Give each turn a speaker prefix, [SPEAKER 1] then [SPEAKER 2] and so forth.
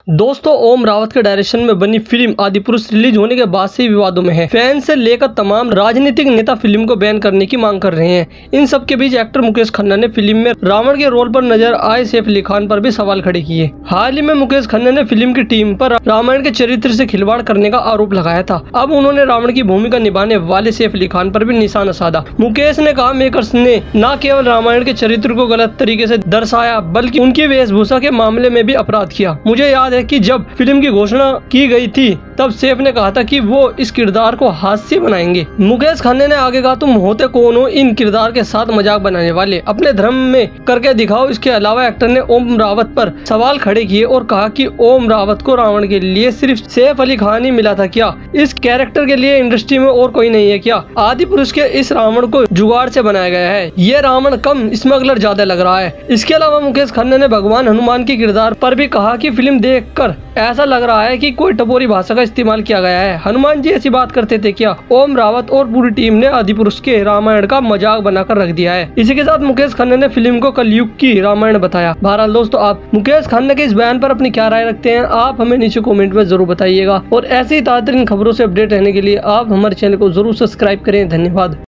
[SPEAKER 1] दोस्तों, ओम रावत के डायरेक्शन में बनी फिल्म आदिपुरुष रिलीज होने के बाद से विवादों में है। फैंस से लेकर तमाम राजनीतिक नेता फिल्म को बैन करने की मांग कर रहे हैं। इन सब के बीच एक्टर मुकेश खन्ना ने फिल्म में रावण के रोल पर नजर आए सैफ अली खान पर भी सवाल खड़े किए। हाल ही में मुकेश खन्ना ने फिल्म की टीम पर रामायण के चरित्र से खिलवाड़ करने का आरोप लगाया था। अब उन्होंने रावण की भूमिका निभाने वाले सैफ अली खान पर भी निशाना साधा। मुकेश ने कहा, मेकर्स ने न केवल रामायण के चरित्र को गलत तरीके से दर्शाया बल्कि उनकी वेशभूषा के मामले में भी अपराध किया। मुझे याद है कि जब फिल्म की घोषणा की गई थी तब सैफ ने कहा था कि वो इस किरदार को हास्य बनाएंगे। मुकेश खन्ना ने आगे कहा, तुम होते कौन हो इन किरदार के साथ मजाक बनाने वाले, अपने धर्म में करके दिखाओ। इसके अलावा एक्टर ने ओम रावत पर सवाल खड़े किए और कहा कि ओम रावत को रावण के लिए सिर्फ सैफ अली खान ही मिला था क्या? इस कैरेक्टर के लिए इंडस्ट्री में और कोई नहीं है क्या? आदि पुरुष के इस रावण को जुगाड़ से बनाया गया है। ये रावण कम स्मगलर ज्यादा लग रहा है। इसके अलावा मुकेश खन्ना ने भगवान हनुमान के किरदार पर भी कहा कि फिल्म देखकर ऐसा लग रहा है कि कोई टपोरी भाषा का इस्तेमाल किया गया है। हनुमान जी ऐसी बात करते थे क्या? ओम रावत और पूरी टीम ने आदिपुरुष के रामायण का मजाक बनाकर रख दिया है। इसी के साथ मुकेश खन्ना ने फिल्म को कलयुग की रामायण बताया। बहरहाल दोस्तों, आप मुकेश खन्ना के इस बयान पर अपनी क्या राय रखते हैं? आप हमें नीचे कमेंट में जरूर बताइएगा और ऐसी ताज़ा खबरों से अपडेट रहने के लिए आप हमारे चैनल को जरूर सब्सक्राइब करें। धन्यवाद।